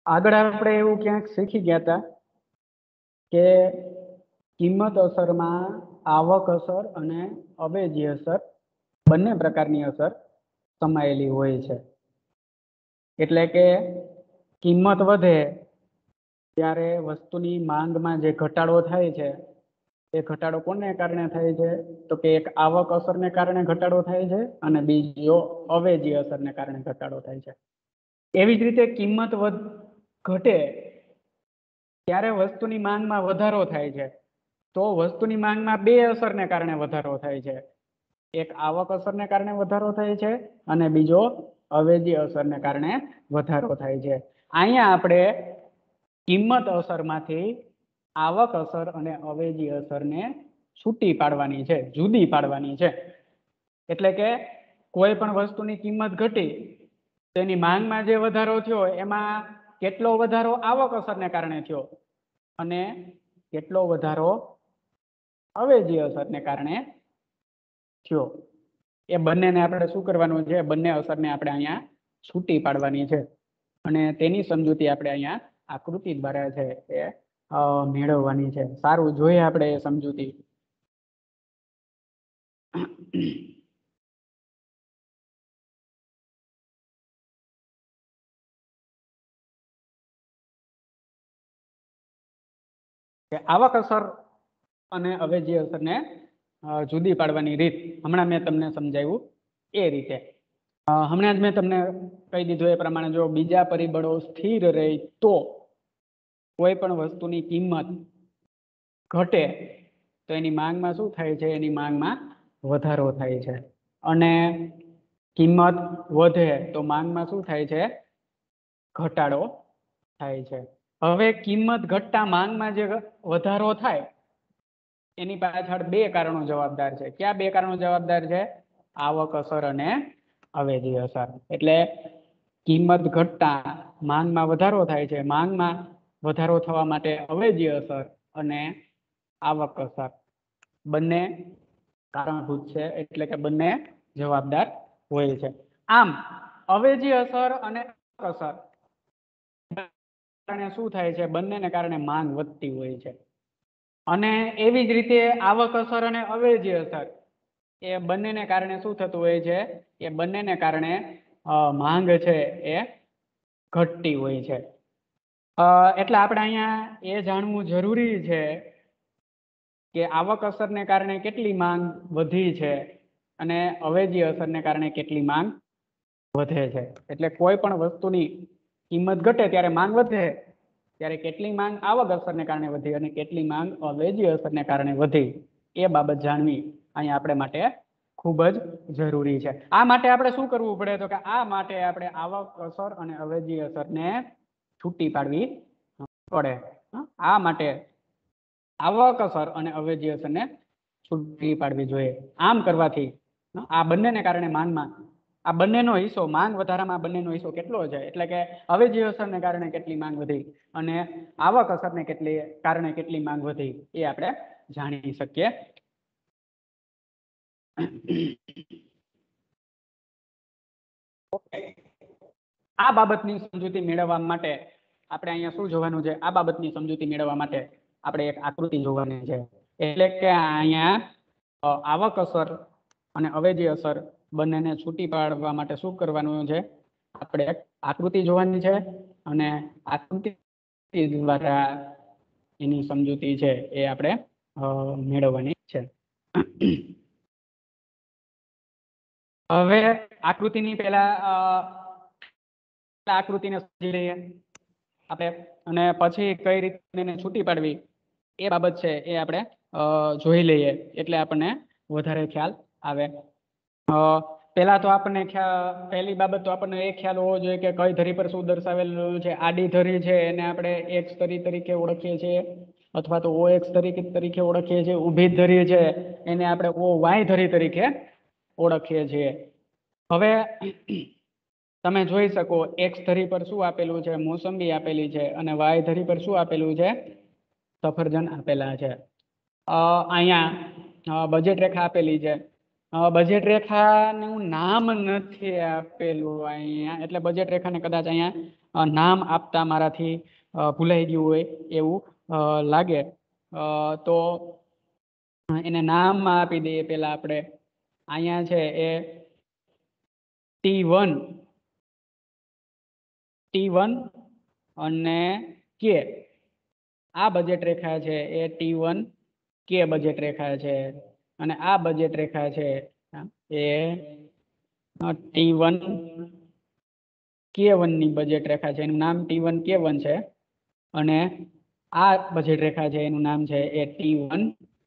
આગળ આપણે એવું ક્યાંક શીખી ગયા હતા કે કિંમત અસરમાં આવક અસર અને અવેજી અસર બંને પ્રકારની અસર સમાયેલી હોય છે. એટલે કે કિંમત વધે ત્યારે વસ્તુની માંગમાં જે ઘટાડો થાય છે એ ઘટાડો કોને કારણે થાય છે? તો કે એક આવક અસરને કારણે ઘટાડો થાય છે અને બીજો અવેજી અસરને કારણે ઘટાડો થાય છે. એવી જ રીતે કિંમત ઘટે ત્યારે વસ્તુની માંગમાં વધારો થાય છે. તો વસ્તુની માંગમાં બે અસરને કારણે વધારો થાય છે. એક આવક અસરને કારણે વધારો થાય છે અને બીજો અવેજી અસરને કારણે વધારો થાય છે. અહીંયા આપણે કિંમત અસરમાંથી આવક અસર અને અવેજી અસરને છૂટી પાડવાની છે, જુદી પાડવાની છે. એટલે કે કોઈ પણ વસ્તુની કિંમત ઘટી તેની માંગમાં જે વધારો થયો એમાં કેટલો વધારો આવક અસરને કારણે થયો અને કેટલો વધારો અવેજી અસરને કારણે થયો. એ બંનેને આપણે શું કરવાનું છે? બંને અસરને આપણે અહીંયા છૂટી પાડવાની છે અને તેની સમજૂતી આપણે અહીંયા આકૃતિ દ્વારા છે એ મેળવવાની છે. સારું, જોઈએ આપણે એ સમજૂતી. કે આવક અસર અને અવેજી અસરને જુદી પાડવાની રીત હમણાં મેં તમને સમજાવ્યું એ રીતે. હમણાં જ મેં તમને કહી દીધું એ પ્રમાણે જો બીજા પરિબળો સ્થિર રહે તો કોઈ પણ વસ્તુની કિંમત ઘટે તો એની માંગમાં શું થાય છે? એની માંગમાં વધારો થાય છે. અને કિંમત વધે તો માંગમાં શું થાય છે? ઘટાડો થાય છે. હવે કિંમત ઘટતા માંગમાં જે વધારો થાય એની પાછળ બે કારણો જવાબદાર છે. ક્યાં બે કારણો જવાબદાર છે? આવક અસર અને અવેજી અસર. એટલે કિંમત ઘટતા માંગમાં વધારો થાય છે. માંગમાં વધારો થવા માટે અવેજી અસર અને આવક અસર બંને કારણભૂત છે, એટલે કે બંને જવાબદાર હોય છે. આમ અવેજી અસર અને અસર કારણે શું થાય છે? બંનેને કારણે માંગ વધતી હોય છે. અને એવી જ રીતે આવક અસર અને અવેજી અસર એ બંનેને કારણે શું થતું હોય છે? એ બંનેને કારણે માંગ છે એ ઘટતી હોય છે. એટલે આપણે અહીંયા એ જાણવું જરૂરી છે કે આવક અસરને કારણે કેટલી માંગ વધી છે અને અવેજી અસરને કારણે કેટલી માંગ વધે છે. એટલે કોઈ પણ વસ્તુની કિંમત ઘટે ત્યારે માંગ વધે, ત્યારે કેટલી માંગ આવક અસરને કારણે વધી અને કેટલી માંગ અવેજી અસરને કારણે વધી, એ બાબત જાણવી અહીંયા આપણે માટે ખૂબ જ જરૂરી છે. આ માટે આપણે શું કરવું પડે? તો કે આ માટે આપણે આવક અસર અને અવેજી અસરને છૂટી પાડવી પડે. આ માટે આવક અસર અને અવેજી અસરને છૂટી પાડવી જોઈએ. આમ કરવાથી આ બંનેને કારણે માંગમાં આ બંનેનો હિસ્સો, માંગ વધારામાં આ બંનેનો હિસ્સો કેટલો છે? એટલે કે અવેજી અસરને કારણે કેટલી માંગ વધી અને આવક અસરને કારણે કેટલી માંગ વધી, એ આપણે જાણી શકીએ. આ બાબતની સમજૂતી મેળવવા માટે આપણે અહીંયા શું જોવાનું છે? આ બાબતની સમજૂતી મેળવવા માટે આપણે એક આકૃતિ જોવાની છે. એટલે કે અહીંયા આવક અસર અને અવેજી અસર બંનેને છૂટી પાડવા માટે શું કરવાનું છે? આપણે એક આકૃતિ જોવાની છે અને આકૃતિ દ્વારા એની સમજૂતી છે એ આપણે મેળવવાની છે. હવે આકૃતિની પહેલા આકૃતિને સમજી લઈએ આપણે અને પછી કઈ રીતે એને છૂટી પાડવી એ બાબત છે એ આપણે જોઈ લઈએ, એટલે આપણને વધારે ખ્યાલ આવે. પહેલા તો આપણને પહેલી બાબત તો આપણને એ ખ્યાલ હોવો જોઈએ કે કઈ ધરી પર શું દર્શાવેલું છે. આડી ધરી છે એને આપણે એક્સ ધરી તરીકે ઓળખીએ છીએ અથવા તો ઓ એક્સ તરીકે ઓળખીએ છીએ. ઊભી ધરી છે એને આપણે ઓ વાય ધરી તરીકે ઓળખીએ છીએ. હવે તમે જોઈ શકો એક્સ ધરી પર શું આપેલું છે? મોસંબી આપેલી છે અને વાય ધરી પર શું આપેલું છે? સફરજન આપેલા છે. અહીંયા બજેટ રેખા આપેલી છે. બજેટ રેખાનું નામ નથી આપેલું અહીંયા, એટલે બજેટ રેખાને કદાચ અહીંયા નામ આપતા મારાથી ભૂલાઈ ગયું હોય એવું લાગે. તો એને નામ આપી દઈએ પેલા આપણે. અહીંયા છે એ T1 અને કે આ બજેટ રેખા છે એ T1 કે બજેટ રેખા છે, અને આ બજેટ રેખા છે એ T1 K1 ની બજેટ રેખા છે, એનું નામ T1 K1 છે. અને આ બજેટ રેખા છે એનું નામ છે એ T1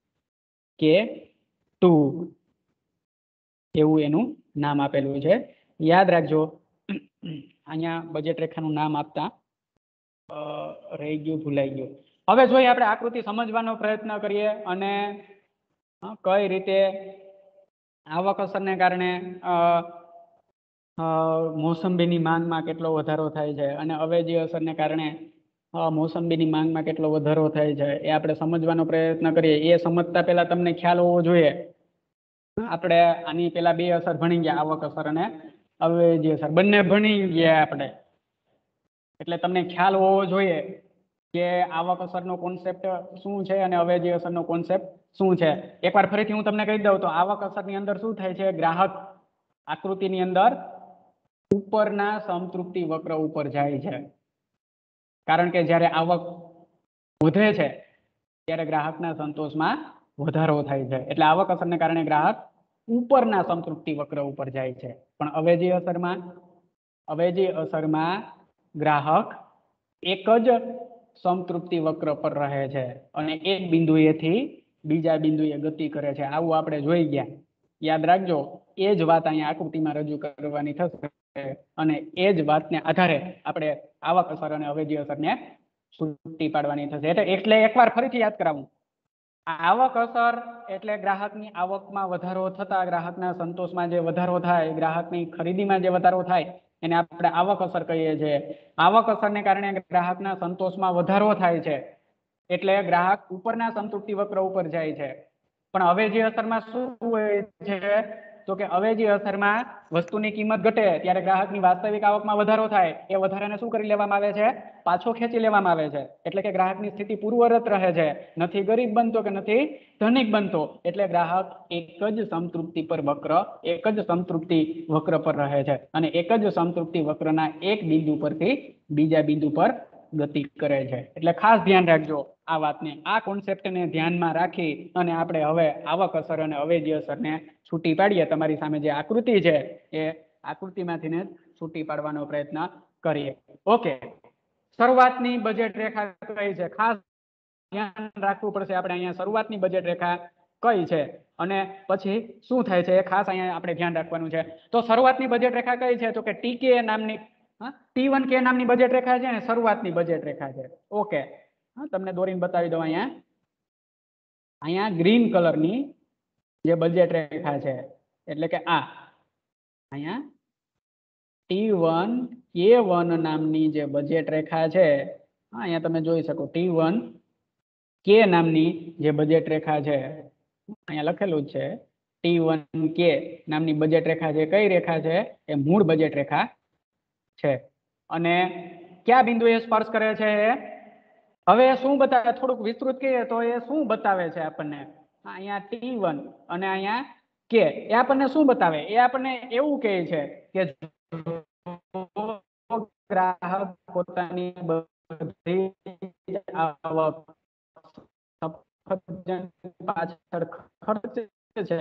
K2 એવું એનું નામ આપેલું છે. યાદ રાખજો, અહીંયા બજેટ રેખાનું નામ આપતા રહી ગયું, ભૂલાઈ ગયું. હવે જોઈએ આપણે આકૃતિ સમજવાનો પ્રયત્ન કરીએ અને કઈ રીતે આવક અસરને કારણે મોસંબીની માંગમાં કેટલો વધારો થાય છે અને અવેજી અસરને કારણે મોસંબીની માંગમાં કેટલો વધારો થાય છે એ આપણે સમજવાનો પ્રયત્ન કરીએ. એ સમજતા પહેલા તમને ખ્યાલ હોવો જોઈએ, આપણે આની પેલા બે અસર ભણી ગયા, આવક અસર અને અવેજી અસર, બંને ભણી ગયા આપણે. એટલે તમને ખ્યાલ હોવો જોઈએ કે આવક અસરનો કોન્સેપ્ટ શું છે અને અવેજી અસરનો કોન્સેપ્ટ શું છે. એકવાર ફરીથી હું તમને કહી દઉં તો આવક અસરની અંદર શું થાય છે, ગ્રાહક આકૃતિની અંદર ઉપરના સંતૃપ્તિ વક્ર ઉપર જાય છે. કારણ કે જ્યારે આવક વધે છે ત્યારે ગ્રાહકના સંતોષમાં વધારો થાય છે, એટલે આવક અસરને કારણે ગ્રાહક ઉપરના સંતૃપ્તિ વક્ર ઉપર જાય છે. પણ અવેજી અસરમાં ગ્રાહક એક જ સંતૃપ્તિ વક્ર પર રહે છે અને એક બિંદુએથી બીજા બિંદુએ ગતિ કરે છે. આવું આપણે જોઈ ગયા. યાદ રાખજો, એ જ વાત અહીંયા આકૃતિમાં રજૂ કરવાની થશે અને એ જ વાતને આધારે આપણે આવક અસર અને અવેજી અસરને છૂટી પાડવાની થશે. એટલે એકવાર ફરીથી યાદ કરાવું, આવક અસર એટલે ગ્રાહકની આવકમાં વધારો થતા ગ્રાહકના સંતોષમાં જે વધારો થાય, ગ્રાહકની ખરીદીમાં જે વધારો થાય એને આપણે આવક અસર કહીએ છીએ. આવક અસરને કારણે ગ્રાહકના સંતોષમાં વધારો થાય છે એટલે ગ્રાહક ઉપરના સંતૃપ્તિ વક્ર ઉપર જાય છે. પણ અવેજી અસરમાં શું હોય છે, તો કે અવેજી અસરમાં વસ્તુની કિંમત ઘટે ત્યારે ગ્રાહકની વાસ્તવિક આવકમાં વધારો થાય, એ વધારાને શું કરી લેવામાં આવે છે, પાછો ખેંચી લેવામાં આવે છે. એટલે કે ગ્રાહકની સ્થિતિ પૂર્વવત રહે છે, નથી ગરીબ બનતો કે નથી ધનિક બનતો, એટલે ગ્રાહક એક જ સંતૃપ્તિ પર વક્ર, એક જ સંતૃપ્તિ વક્ર પર રહે છે અને એક જ સંતૃપ્તિ વક્રના એક બિંદુ પરથી બીજા બિંદુ પર ગતિ કરે છે. એટલે ખાસ ધ્યાન રાખજો આ વાતને, આ કોન્સેપ્ટને ધ્યાનમાં રાખી અને આપણે હવે આવક અસર અને અવેજી અસરને છૂટી પાડીએ. તમારી સામે જે આકૃતિ છે એ આકૃતિમાંથી છૂટી પાડવાનો પ્રયત્ન કરીએ. ઓકે, શરૂઆતની બજેટ રેખા કઈ છે, ખાસ ધ્યાન રાખવું પડશે આપણે. અહીંયા શરૂઆતની બજેટ રેખા કઈ છે અને પછી શું થાય છે એ ખાસ અહીંયા આપણે ધ્યાન રાખવાનું છે. તો શરૂઆતની બજેટ રેખા કઈ છે, તો કે ટીકે નામની T1 કે નામની બજેટ રેખા છે ને શરૂઆતની બજેટ રેખા છે. ઓકે, તમને દોરીને બતાવી દઉં. અહીંયા ગ્રીન કલરની જે બજેટ રેખા છે એટલે કે આ અહીંયા T1 K1 નામની જે બજેટ રેખા છે, અહીંયા તમે જોઈ શકો T1 K નામની જે બજેટ રેખા છે, અહીંયા લખેલું છે T1 K નામની બજેટ રેખા છે. કઈ રેખા છે, એ મૂળ બજેટ રેખા છે અને કયા બિંદુએ સ્પર્શ કરે છે. હવે શું બતાવે, થોડુંક વિસ્તૃત કહીએ તો એ શું બતાવે છે આપણને, અહીંયા T1 અને અહીંયા K, એ આપણને શું બતાવે, એ આપણને એવું કહે છે કે ગ્રાહક પોતાની બધી આવક પાછળ ખર્ચે છે,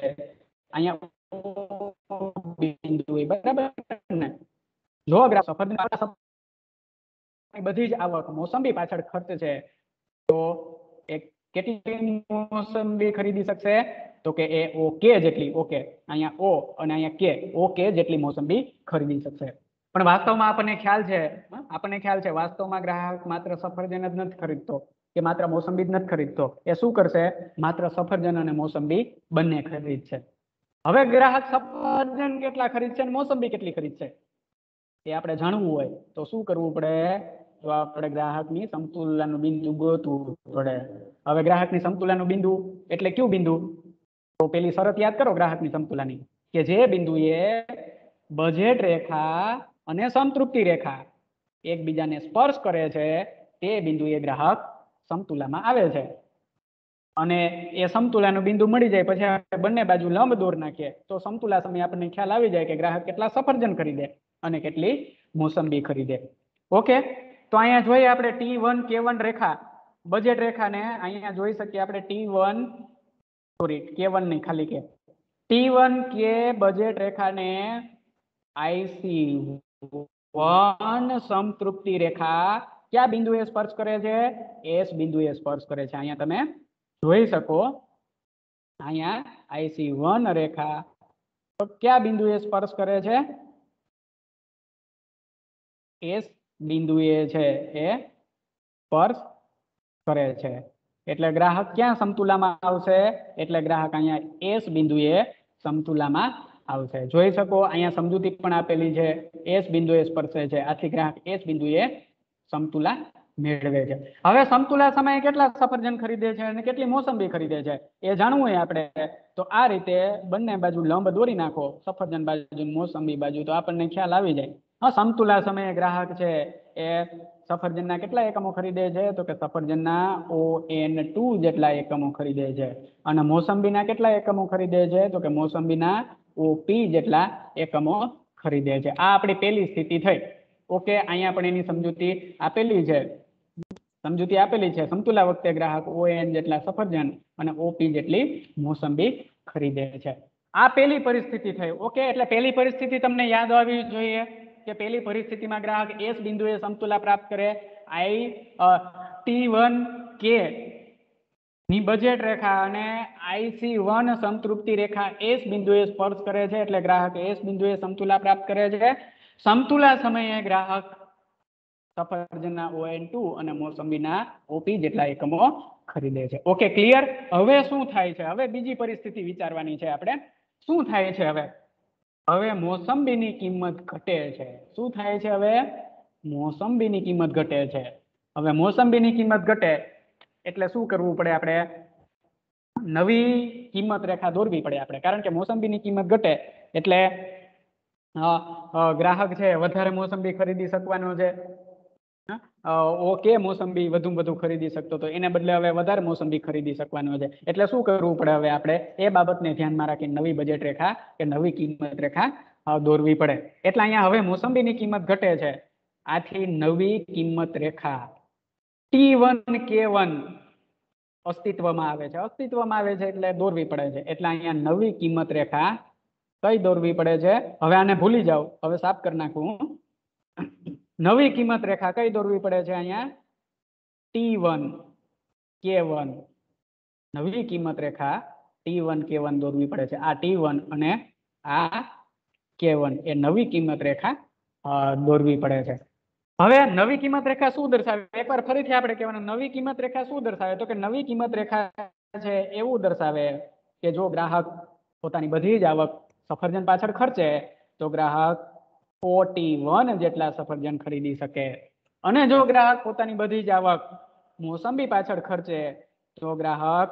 અહીંયા બિંદુ બરાબર ને, જો ગ્રાહક બધી જ આવક મોસંબી પાછળ ખર્ચ છે તો એક કેટલી મોસંબી ખરીદી શકશે, તો કે એ ઓકે જેટલી, ઓકે અહીંયા ઓ અને અહીંયા કે, ઓકે જેટલી મોસંબી ખરીદી શકશે. પણ વાસ્તવમાં આપણને ખ્યાલ છે વાસ્તવમાં ગ્રાહક માત્ર સફરજન જ નથી ખરીદતો કે માત્ર મોસંબી જ નથી ખરીદતો. એ શું કરશે, માત્ર સફરજન અને મોસંબી બંને ખરીદશે. હવે ગ્રાહક સફરજન કેટલા ખરીદશે અને મોસંબી કેટલી ખરીદશે એ આપણે જાણવું હોય તો શું કરવું પડે, તો આપણે ગ્રાહકની સમતુલાનું બિંદુ ગોતવું પડે. હવે ગ્રાહકની સમતુલાનું બિંદુ એટલે કયું બિંદુ, तो पेली शरत याद करो ग्राहकनी समतुलानी के जे बिंदुए बजेट रेखा अने संतृप्ति रेखा एकबीजाने स्पर्श करे छे ते बिंदुए ग्राहक समतुलामां आवे छे। અને એ સમતુલાનું બિંદુ મળી જાય પછી આપણે બંને બાજુ લંબ દોર નાખીએ તો સમતુલા સમયે આપણને ખ્યાલ આવી જાય કે ગ્રાહક કેટલા સફરજન ખરીદે અને કેટલી મોસંબી ખરીદે। ઓકે, તો અહીંયા જોઈએ આપણે T1 K1 રેખા બજેટ રેખાને અહીંયા જોઈ શકીએ આપણે T1 સોરી K1 નહીં ખાલી કે T1 K બજેટ રેખાને IC1 સમતૃપ્તિ રેખા क्या बिंदुए स्पर्श करे छे? एस बिंदुए स्पर्श करे छे। अहींया तमे જોઈ શકો અહીંયા IC1 રેખા તો કયા બિંદુએ સ્પર્શ કરે છે? એસ બિંદુએ છે એ સ્પર્શ કરે છે એટલે ગ્રાહક ક્યાં સમતુલામાં આવશે? એટલે ગ્રાહક અહીંયા એસ બિંદુએ સમતુલામાં આવશે। જોઈ શકો અહીંયા સમજૂતી પણ આપેલી છે એસ બિંદુએ સ્પર્શે છે આથી ગ્રાહક એસ બિંદુએ સમતુલા મેળવે છે। હવે સમતુલા સમયે કેટલા સફરજન ખરીદે છે અને કેટલી મોસંબી ખરીદે છે એ જાણવું હોય આપણે તો આ રીતે બંને બાજુ લંબ દોરી નાખો સફરજન બાજુ મોસંબી બાજુ તો આપણને ખ્યાલ આવી જાય। હા, સમતુલા સમયે ગ્રાહક છે એ સફરજનના કેટલા એકમો ખરીદે છે? તો કે સફરજનના ON2 જેટલા એકમો ખરીદે છે અને મોસંબીના કેટલા એકમો ખરીદે છે? તો કે મોસંબીના OP જેટલા એકમો ખરીદે છે। આ આપણી પહેલી સ્થિતિ થઈ। ઓકે, અહીંયા પણ એની સમજૂતી આપેલી છે સમતુલા વખતે ગ્રાહક ON જેટલા સફરજન અને OP જેટલી મોસંબી ખરીદે છે। આ પહેલી પરિસ્થિતિ થઈ। ઓકે, એટલે પહેલી પરિસ્થિતિ તમને યાદ આવવી જોઈએ કે પહેલી પરિસ્થિતિમાં ગ્રાહક એસ બિંદુએ સમતુલા પ્રાપ્ત કરે T1 K ની બજેટ રેખા અને IC1 સમતૃપ્તિ રેખા એસ બિંદુએ સ્પર્શ કરે છે એટલે ગ્રાહક એસ બિંદુએ સમતુલા પ્રાપ્ત કરે છે। સમતુલા સમયે ગ્રાહક સફરજનના ON2 અને મોસંબીના OP જેટલા એકમો ખરીદે છે। Okay, clear? હવે શું થાય છે? હવે બીજી પરિસ્થિતિ વિચારવાની છે આપણે। શું થાય છે હવે? હવે મોસંબીની કિંમત ઘટે છે। શું થાય છે? હવે મોસંબીની કિંમત ઘટે છે। હવે મોસંબીની કિંમત ઘટે એટલે શું કરવું પડે? આપણે નવી કિંમત રેખા દોરવી પડે આપણે કારણ કે મોસંબીની કિંમત ઘટે એટલે ગ્રાહક છે વધારે મોસંબી ખરીદી શકવાનો છે। ઓકે, મોસંબી વધુ ખરીદી શકતો તો એને બદલે હવે વધારે મોસંબી ખરીદી શકવાનો છે એટલે શું કરવું પડે? હવે આપણે એ બાબતને ધ્યાનમાં રાખીને નવી બજેટ રેખા કે નવી કિંમત રેખા દોરવી પડે। એટલે અહીંયા હવે મોસંબીની કિંમત ઘટે છે આથી નવી કિંમત રેખા T1 K1 અસ્તિત્વમાં આવે છે એટલે દોરવી પડે છે। એટલે અહીંયા નવી કિંમત રેખા કઈ દોરવી પડે છે? હવે આને ભૂલી જાઓ, હવે સાફ કરી નાખું। નવી કિંમત રેખા કઈ દોરવી પડે છે? અહીંયા T1 K1 નવી કિંમત રેખા T1 K1 દોરવી પડે છે। આ T1 અને આ K1 એ નવી કિંમત રેખા દોરવી પડે છે। હવે નવી કિંમત રેખા શું દર્શાવે? એકવાર ફરીથી આપણે કહેવાનું નવી કિંમત રેખા શું દર્શાવે? તો કે નવી કિંમત રેખા છે એવું દર્શાવે કે જો ગ્રાહક પોતાની બધી જ આવક સફરજન પાછળ ખર્ચે તો ગ્રાહક OT1 જેટલા સફરજન ખરીદી શકે અને જો ગ્રાહક પોતાની બધી જ આવક મોસંબી પાછળ ખર્ચે તો ગ્રાહક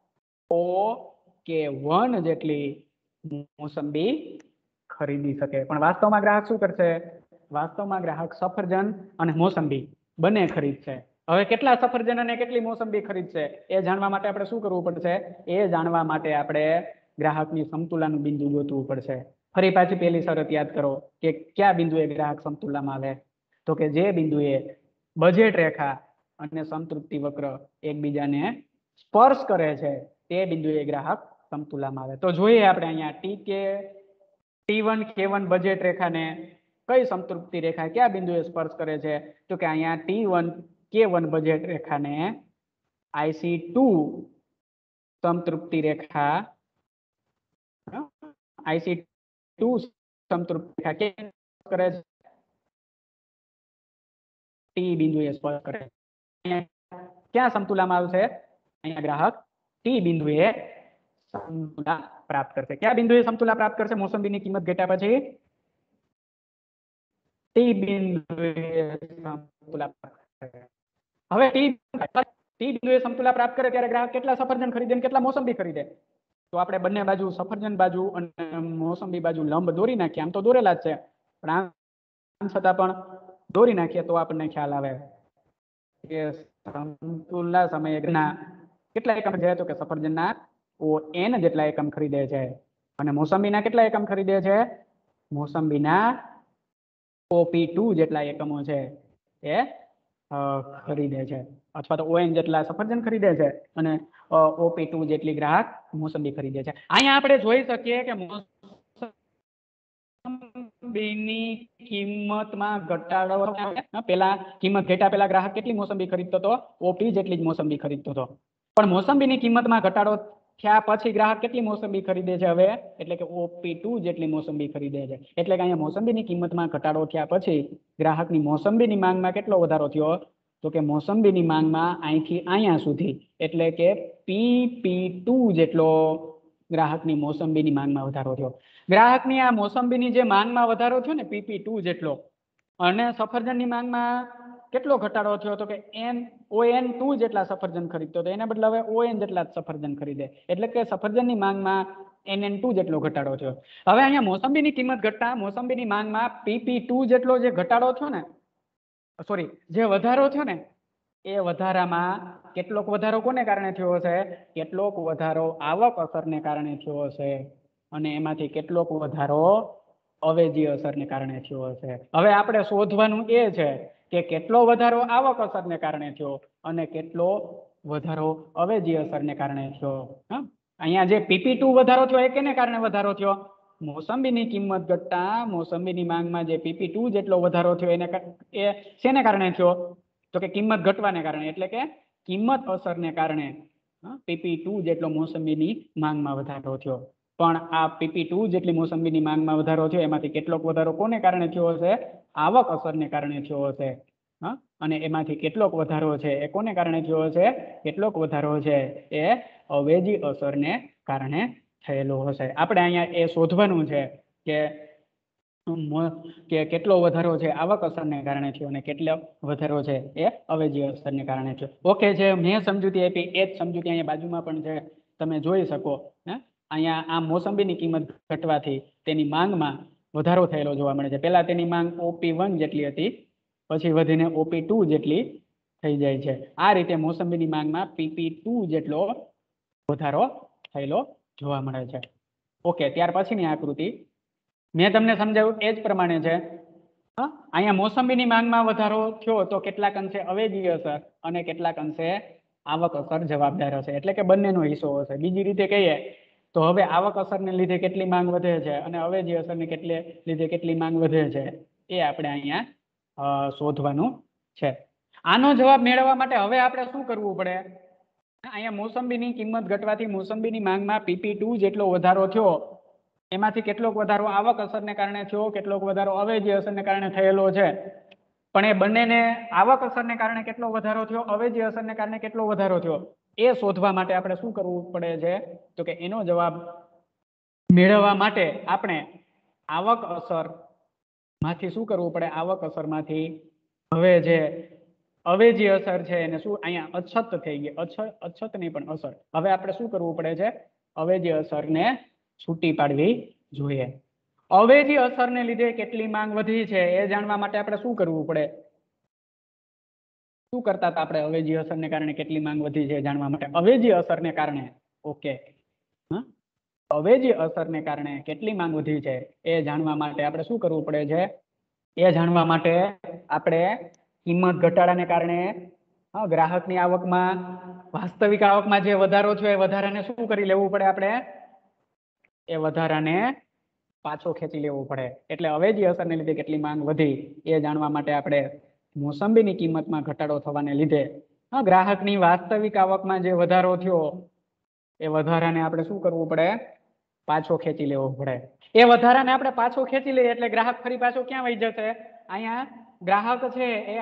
OK1 જેટલી મોસંબી ખરીદી શકે। પણ વાસ્તવમાં ગ્રાહક શું કરશે? વાસ્તવમાં ગ્રાહક સફરજન અને મોસંબી બંને ખરીદશે। હવે કેટલા સફરજન અને કેટલી મોસંબી ખરીદશે એ જાણવા માટે આપણે શું કરવું પડશે? એ જાણવા માટે આપણે ગ્રાહકની સમતુલાનું બિંદુ ગોતવું પડશે। ફરી પાછી પહેલી શરત યાદ કરો કે કયા બિંદુએ ગ્રાહક સમતુલામાં આવે? તો કે જે બિંદુએ બજેટ રેખા અને સંતૃપ્તિ વક્ર એકબીજાને સ્પર્શ કરે છે તે બિંદુએ ગ્રાહક સમતુલામાં આવે। તો જોઈએ આપણે અહીંયા T1 K1 બજેટ રેખાને કઈ સંતૃપ્તિ રેખા કયા બિંદુએ સ્પર્શ કરે છે? તો કે અહીંયા T1 K1 બજેટ રેખાને IC2 સંતૃપ્તિ રેખા IC2 સંતૃપ્તિ રેખા કરે છે T બિંદુએ સ્પર્શ કરે છે। ક્યાં સમતુલામાં આવશે? અહીંયા ગ્રાહક T બિંદુએ સમતુલા પ્રાપ્ત કરશે। કયા બિંદુએ સમતુલા પ્રાપ્ત કરશે? મોસંબીની કિંમત ઘટ્યા પછી T બિંદુએ સમતુલા પ્રાપ્ત કરે। હવે T બિંદુએ સમતુલા પ્રાપ્ત કરે ત્યારે ગ્રાહક કેટલા સફરજન ખરીદે અને કેટલા મોસંબી ખરીદે? તો આપણે બંને બાજુ સફરજન બાજુ અને મોસંબી બાજુ લંબ દોરી નાખીએ. આમ તો દોરેલા જ છે, પણ આમ છતાં પણ દોરી નાખીએ તો આપણને ખ્યાલ આવે કે સમતુલના સમયે કેટલા એકમ છે? તો કે સફરજનના ON જેટલા એકમ ખરીદે છે. અને મોસંબીના કેટલા એકમ ખરીદે છે? મોસંબીના OP2 જેટલા એકમો છે એ ખરીદે છે, અથવા તો ON જેટલા સફરજન ખરીદે છે અને OP2 જેટલી ગ્રાહક મોસંબી ખરીદે છે. અહીંયા આપણે જોઈ શકીએ કે મોસંબીની કિંમતમાં ઘટાડો પેલા કિંમત ઘટ્યા પેલા ગ્રાહક કેટલી મોસંબી ખરીદતો હતો? OP જેટલી જ મોસંબી ખરીદતો હતો. પણ મોસંબીની કિંમતમાં ઘટાડો થયા પછી ગ્રાહક કેટલી મોસંબી ખરીદે છે હવે? એટલે કે OP2 જેટલી મોસંબી ખરીદે છે. એટલે કે અહીંયા મોસંબીની કિંમતમાં ઘટાડો થયા પછી ગ્રાહકની મોસંબીની માંગમાં કેટલો વધારો થયો? તો કે મોસંબીની માંગમાં અહીંથી અહીંયા સુધી એટલે કે PP2 જેટલો ગ્રાહકની મોસંબીની માંગમાં વધારો થયો. ગ્રાહકની આ મોસંબીની જે માંગમાં વધારો થયો ને PP2 જેટલો, અને સફરજનની માંગમાં કેટલો ઘટાડો થયો? તો કે ON2 જેટલા સફરજન ખરીદતો હતો, એના બદલે હવે ON જેટલા સફરજન ખરીદે. એટલે કે સફરજનની માંગમાં NN2 જેટલો ઘટાડો થયો. હવે અહીંયા મોસંબીની કિંમત ઘટતા મોસંબીની માંગમાં PP2 જેટલો જે ઘટાડો થયો ને, સોરી, જે વધારો થયો ને, એ વધારામાં કેટલોક વધારો કોને કારણે થયો હશે? કેટલોક વધારો આવક અસરને કારણે થયો હશે, અને એમાંથી કેટલોક વધારો અવેજી અસરને કારણે થયો હશે. હવે આપણે શોધવાનું એ છે કે કેટલો વધારો આવક અસરને કારણે થયો અને કેટલો વધારો અવેજી અસરને કારણે થયો. અહીંયા જે PP2 વધારો થયો એ કેને કારણે વધારો થયો? મોસંબીની કિંમત ઘટતા મોસંબીની માંગમાં જે PP2 જેટલો વધારો થયો એને એ શેને કારણે થયો? તો કે કિંમત ઘટવાને કારણે, એટલે કે કિંમત અસરને કારણે PP2 જેટલો મોસંબીની માંગમાં વધારો થયો. પણ આ PP2 જેટલી મોસંબીની માંગમાં વધારો થયો એમાંથી કેટલોક વધારો કોને કારણે થયો હશે? આવક અસરને કારણે થયો હશે. અને એમાંથી કેટલોક વધારો છે એ કોને કારણે થયો હશે? કેટલોક વધારો છે એ અવેજી અસરને કારણે થયેલો હશે. આપણે અહીંયા એ શોધવાનું છે કે કેટલો વધારો છે આવક અસરને કારણે થયો અને કેટલો વધારો છે એ અવેજી અસરને કારણે થયો. ઓકે, જે મેં સમજૂતી આપી એ જ સમજૂતી અહીંયા બાજુમાં પણ છે, તમે જોઈ શકો. અહીંયા આ મોસંબીની કિંમત ઘટવાથી તેની માંગમાં વધારો થયેલો જોવા મળે છે. પહેલા તેની માંગ OP1 જેટલી હતી, પછી વધીને OP2 જેટલી થઈ જાય છે. આ રીતે મોસંબીની માંગમાં PP2 જેટલો વધારો થયેલો જોવા મળે છે. ઓકે, ત્યાર પછીની આકૃતિ મેં તમને સમજાવ્યું એ જ પ્રમાણે છે. અહીંયા મોસંબીની માંગમાં વધારો થયો તો કેટલાક અંશે અવેજી અસર અને કેટલાક અંશે આવક અસર જવાબદાર હશે, એટલે કે બંનેનો હિસ્સો હશે. બીજી રીતે કહીએ તો હવે આવક અસરને લીધે કેટલી માંગ વધે છે અને અવેજી અસરને લીધે કેટલી માંગ વધે છે એ આપણે અહીંયા શોધવાનું છે. આનો જવાબ મેળવવા માટે હવે આપણે શું કરવું પડે? અહીંયા મોસંબીની કિંમત ઘટવાથી મોસંબીની માંગમાં PP2 જેટલો વધારો થયો, એમાંથી કેટલોક વધારો આવક અસરને કારણે થયો, કેટલોક વધારો અવેજી અસરને કારણે થયેલો છે. પણ એ બંનેને આવક અસરને કારણે કેટલો વધારો થયો, અવેજી અસરને કારણે કેટલો વધારો થયો એ શોધવા માટે આપણે શું કરવું પડે છે? તો કે એનો જવાબ મેળવવા માટે આપણે આવક અસર માંથી શું કરવું પડે? આવક અસર માંથી હવે જે અવેજી અસર છે એને શું અહીંયા અછત થઈ ગઈ, અછત નહીં પણ અસર. હવે આપણે શું કરવું પડે છે? અવેજી અસરને છૂટી પાડવી જોઈએ. અવેજી અસરને લીધે કેટલી માંગ વધી છે એ જાણવા માટે આપણે શું કરવું પડે? શું કરતા હતા આપણે અવેજી અસરને કારણે કેટલી માંગ વધી છે જાણવા માટે? અવેજી અસરને કારણે, ઓકે, અવેજી અસરને કારણે કેટલી માંગ વધી છે એ જાણવા માટે આપણે શું કરવું પડે છે? એ જાણવા માટે આપણે કિંમત ઘટાડાને કારણે ગ્રાહકની આવકમાં, વાસ્તવિક આવકમાં જે વધારો છે એ વધારાને શું કરી લેવું પડે? આપણે એ વધારાને પાછો ખેંચી લેવું પડે. એટલે અવેજી અસરને લીધે કેટલી માંગ વધી એ જાણવા માટે આપણે મોસંબીની કિંમતમાં ઘટાડો થવાને લીધે ગ્રાહકની વાસ્તવિક આવકમાં જે વધારો થયો એ વધારાને આપણે શું કરવું પડે? પાછો ખેંચી લેવો પડે. એ વધારાને આપણે પાછો ખેંચી લઈએ એટલે ગ્રાહક ફરી પાછો ક્યાં વહી જશે? અહીંયા ગ્રાહક છે એ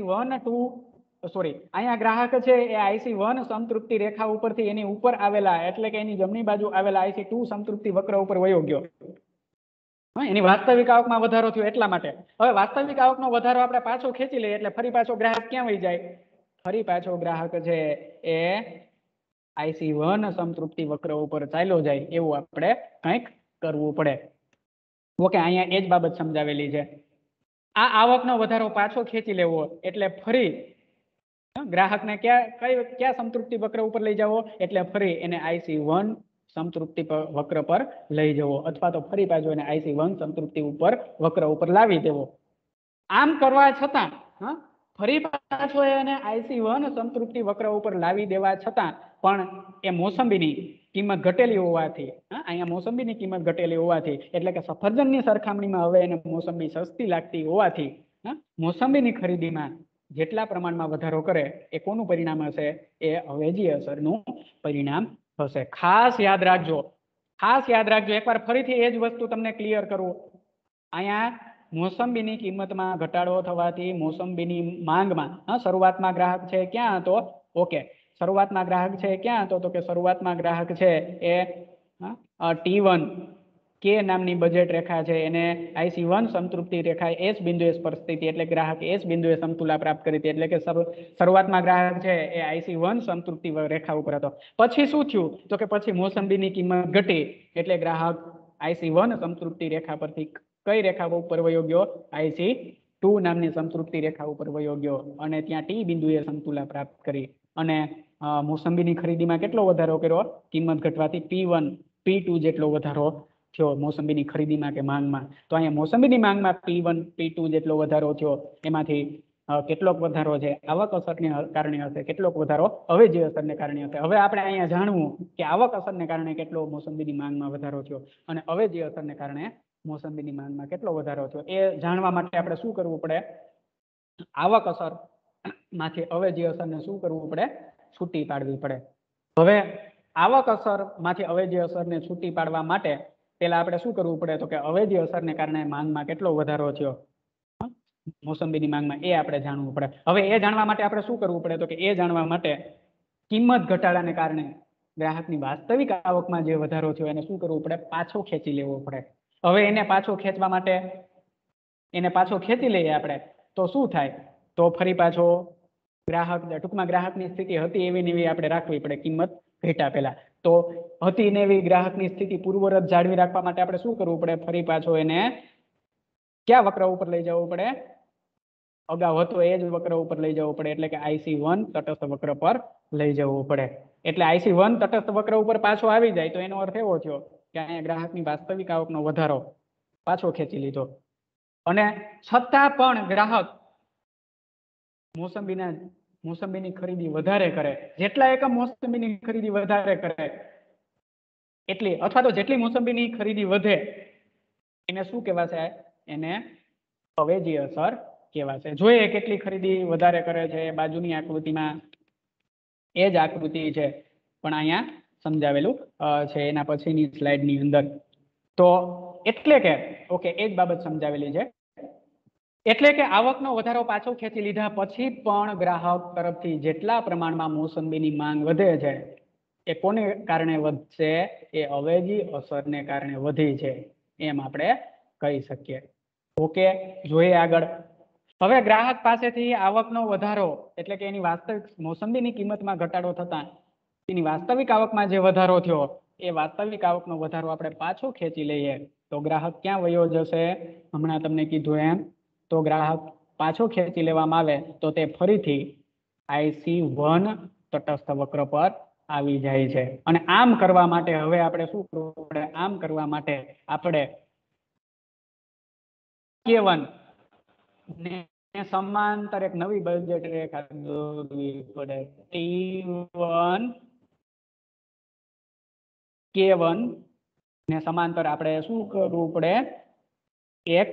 અહીંયા ગ્રાહક છે એ IC1 સંતૃપ્તિ રેખા ઉપરથી એની ઉપર આવેલા, એટલે કે એની જમણી બાજુ આવેલા IC2 સંતૃપ્તિ વક્ર ઉપર વયો ગયો. એની વાસ્તવિક આવકમાં વધારો થયો એટલા માટે. હવે વાસ્તવિક આવકનો વધારો આપણે પાછો ખેંચી લઈએ એટલે ફરી પાછો ગ્રાહક ક્યાં વહી જાય? ફરી પાછો ગ્રાહક છે એ IC1 સંતૃપ્તિ વક્ર ઉપર ચાલ્યો જાય એવું આપણે કંઈક કરવું પડે. ઓકે, અહીંયા એ જ બાબત સમજાવેલી છે. આ આવકનો વધારો પાછો ખેંચી લેવો એટલે ફરી ગ્રાહકને ક્યાં સંતૃપ્તિ વક્ર ઉપર લઈ જવો, એટલે ફરી એને IC1 સંતૃપ્તિ વક્ર પર લઈ જવો, અથવા તો ફરી પાછો એને IC1 સંતૃપ્તિ ઉપર વક્ર ઉપર લાવી દેવો. આમ કરવા છતાં ફરી પાછો એને IC1 સંતૃપ્તિ વક્ર ઉપર લાવી દેવા છતાં પણ એ મોસંબીની કિંમત ઘટેલી હોવાથી, અહીંયા મોસંબીની કિંમત ઘટેલી હોવાથી, એટલે કે સફરજનની સરખામણીમાં હવે એને મોસંબી સસ્તી લાગતી હોવાથી મોસંબીની ખરીદીમાં જેટલા પ્રમાણમાં વધારો કરે એ કોનું પરિણામ હશે? એ અવેજી અસરનું પરિણામ હશે. ખાસ યાદ રાખજો, એકવાર ફરીથી એ જ વસ્તુ તમને ક્લિયર કરવું. અહીંયા મોસંબીની કિંમતમાં ઘટાડો થવાથી મોસંબીની માંગમાં શરૂઆતમાં ગ્રાહક છે ક્યાં હતો? ઓકે, શરૂઆતમાં ગ્રાહક છે ક્યાં હતો? તો કે શરૂઆતમાં ગ્રાહક છે એ T1 કે નામની બજેટ રેખા છે, એને IC1 સંતૃપ્તિ રેખા S બિંદુએ સ્પર્શતી હતી, એટલે ગ્રાહક S બિંદુએ સમતુલા પ્રાપ્ત કરી હતી. એટલે કે શરૂઆતમાં ગ્રાહક છે એ IC1 સંતૃપ્તિ રેખા ઉપર હતો. પછી શું થયું? તો કે પછી મોસંબીની કિંમત ઘટી, એટલે ગ્રાહક IC1 સંતૃપ્તિ રેખા પરથી કઈ રેખા ઉપર વયો ગયો? IC2 નામની સંતૃપ્તિ રેખા ઉપર વયો ગયો અને ત્યાં T બિંદુએ સમતુલા પ્રાપ્ત કરી અને મોસંબીની ખરીદીમાં કેટલો વધારો કર્યો? કિંમત ઘટવાથી P1 P2 જેટલો વધારો થયો મોસંબીની ખરીદીમાં કે માંગમાં. તો અહીંયા મોસંબીની માંગમાં P1 P2 જેટલો વધારો થયો. એમાંથી કેટલોક વધારો છે આવક અસરને કારણે હશે, કેટલોક વધારો અવેજી અસરને કારણે હશે. હવે આપણે અહીંયા જાણવું કે આવક અસરને કારણે કેટલો મોસંબીની માંગમાં વધારો થયો અને અવેજી અસરને કારણે મોસંબીની માંગમાં કેટલો વધારો થયો. એ જાણવા માટે આપણે શું કરવું પડે? આવક અસર માંથી અવેજી અસરને શું કરવું પડે? છૂટી પાડવી પડે. હવે આવક અસર માંથી અવેજી અસરને છૂટી પાડવા માટે પેલા આપણે શું કરવું પડે? તો કે અવેજી અસરને કારણે માંગમાં કેટલો વધારો થયો મોસંબીની માંગમાં, એ આપણે જાણવું પડે. હવે એ જાણવા માટે આપણે શું કરવું પડે? તો કે એ જાણવા માટે કિંમત ઘટાડાને કારણે ગ્રાહકની વાસ્તવિક આવકમાં જે વધારો થયો એને શું કરવું પડે? પાછો ખેંચી લેવો પડે. હવે એને પાછો ખેંચવા માટે એને પાછો ખેંચી લઈએ આપણે તો શું થાય? તો ફરી પાછો ગ્રાહક ટૂંકમાં ગ્રાહકની સ્થિતિ હતી એવી ને એવી આપણે રાખવી પડે કિંમત ઘટ્યા પહેલા. તો હતી ને એવી ગ્રાહકની સ્થિતિ પૂર્વવત જાળવી રાખવા માટે આપણે શું કરવું પડે? ફરી પાછો એને ક્યાં વક્ર ઉપર લઈ જવું પડે? અગાઉ હતો એ જ વક્ર ઉપર લઈ જવું પડે, એટલે કે IC1 તટસ્થ વક્ર પર લઈ જવું પડે. એટલે IC1 તટસ્થ વક્ર ઉપર પાછો આવી જાય તો એનો અર્થ એવો થયો કે અહીંયા ગ્રાહકની વાસ્તવિક આવકનો વધારો પાછો ખેંચી લીધો અને છતાં પણ ગ્રાહક મોસંબીની ખરીદી વધારે કરે, જેટલા એકમ મોસંબીની ખરીદી વધારે કરે એટલી અથવા તો જેટલી મોસંબીની ખરીદી વધે એને શું કહેવાશે? એને અવેજી અસર કહેવાશે. જોઈએ કેટલી ખરીદી વધારે કરે છે બાજુની આકૃતિમાં એ જ આકૃતિ છે પણ અહીંયા સમજાવેલું છે એના પછીની સ્લાઇડની અંદર. તો એટલે કે ઓકે એ જ બાબત સમજાવેલી છે. એટલે કે આવકનો વધારો પાછો ખેંચી લીધા પછી પણ ગ્રાહક તરફથી જેટલા પ્રમાણમાં મોસંબીની માંગ વધે છે એ કોને કારણે વધશે? એ અવેજી અસરને કારણે વધી છે એમ આપણે કહી શકીએ. ઓકે, જોઈએ આગળ. હવે ગ્રાહક પાસેથી આવકનો વધારો એટલે કે એની વાસ્તવિક મોસંબીની કિંમતમાં ઘટાડો થતા એની વાસ્તવિક આવકમાં જે વધારો થયો એ વાસ્તવિક આવકનો વધારો આપણે પાછો ખેંચી લઈએ તો ગ્રાહક ક્યાં વયો જશે? હમણાં તમને કીધું એમ, તો ગ્રાહક પાછો ખેંચી લેવામાં આવે તો તે ફરીથી IC1 તટસ્થ વક્ર પર આવી જાય છે. અને આમ કરવા માટે હવે આપણે શું કરવું પડે? આમ કરવા માટે આપણે K1 ને સમાંતર એક નવી બજેટ રેખા દોરવી પડે. T1 K1 ને સમાંતર આપણે શું કરવું પડે? એક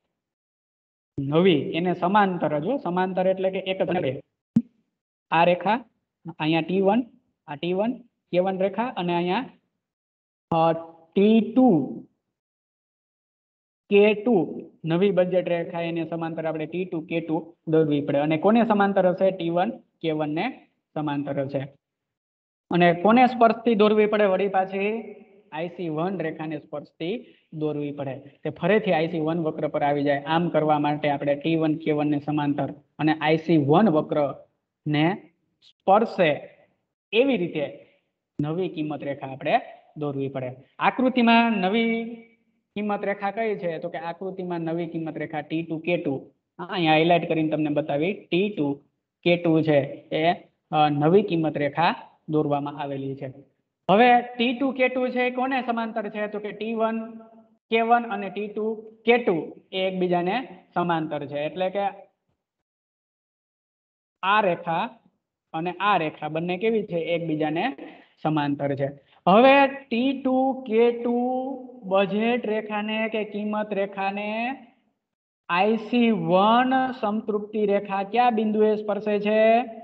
નવી એને સમાંતર સમાંતર એટલે કે એક જ આ રેખા અહીંયા T1 આ T1 K1 રેખા અને અહીંયા T2 K2 નવી બજેટ રેખા એને સમાંતર આપણે T2 K2 દોરવી પડે. અને કોને સમાંતર હશે? T1 K1 ને સમાંતર હશે. અને કોને સ્પર્શથી દોરવી પડે? વળી પાછી IC1 રેખાને સ્પર્શથી દોરવી પડે. તે ફરીથી IC1 વક્ર પર આવી જાય. આમ કરવા માટે આપણે T1 K1 ને સમાંતર અને IC1 વક્ર ને સ્પર્શે એવી રીતે નવી કિંમત રેખા આપણે દોરવી પડે. આકૃતિમાં નવી કિંમત રેખા કઈ છે? તો કે આકૃતિમાં નવી કિંમત રેખા T2 K2 અહીંયા હાઇલાઇટ કરીને તમને બતાવી T2 K2 છે એ નવી કિંમત રેખા દોરવામાં આવેલી છે. હવે T2 K2 છે એ કોને સમાંતર છે? તો કે T1 K1 અને T2 K2 એ એકબીજાને સમાંતર છે. એટલે કે આ રેખા અને આ રેખા બંને કેવી છે? એકબીજાને સમાંતર છે. હવે T2 K2 બજેટ રેખાને કે કિંમત રેખાને IC1 સંતૃપ્તિ રેખા કયા બિંદુએ સ્પર્શે છે?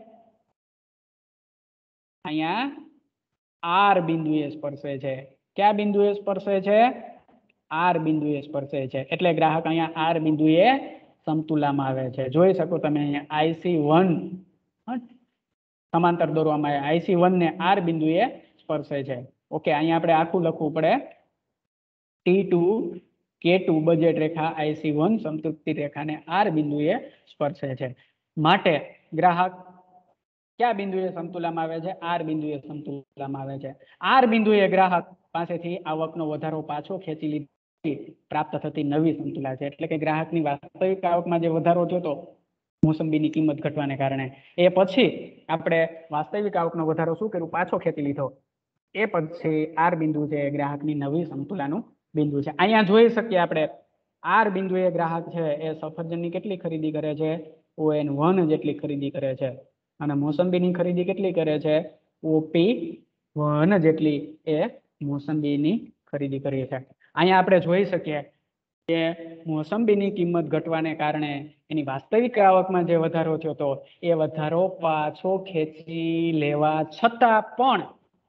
અહીંયા R બિંદુએ સ્પર્શે છે. કયા બિંદુએ સ્પર્શે છે? R બિંદુએ સ્પર્શે છે. એટલે ગ્રાહક અહીંયા R બિંદુએ સમતુલામાં આવે છે. જોઈ શકો તમે અહીંયા IC1 સમાંતર દોરવામાં આવે. IC1 ને R બિંદુએ સ્પર્શે છે. ઓકે, અહીંયા આપણે આખું લખવું પડે. T2 K2 બજેટ રેખા IC1 સંતૃપ્તિ રેખાને R બિંદુએ સ્પર્શે છે. માટે ગ્રાહક કયા બિંદુએ સમતુલામાં આવે છે? R બિંદુએ સમતુલામાં આવે છે. R બિંદુએ ગ્રાહક પાસેથી આવકનો વધારો પાછો ખેંચી લીધી પ્રાપ્ત થતી નવી સમતુલા છે. એટલે કે ગ્રાહકની વાસ્તવિક આવકમાં જે વધારો થયો હતો મોસંબીની કિંમત ઘટવાને કારણે, એ પછી આપણે વાસ્તવિક આવકનો વધારો શું કર્યું? પાછો ખેંચી લીધો. એ પછી R બિંદુ છે ગ્રાહકની નવી સમતુલાનું બિંદુ છે. અહીંયા જોઈ શકીએ આપણે R બિંદુએ ગ્રાહક છે એ સફરજનની કેટલી ખરીદી કરે છે? ON1 જેટલી ખરીદી કરે છે. અને મોસંબીની ખરીદી કેટલી કરે છે? OP1 જેટલી એ મોસંબીની ખરીદી કરી છે. અહીંયા આપણે જોઈ શકીએ કે મોસંબીની કિંમત ઘટવાને કારણે એની વાસ્તવિક આવકમાં જે વધારો થયો હતો એ વધારો પાછો ખેંચી લેવા છતાં પણ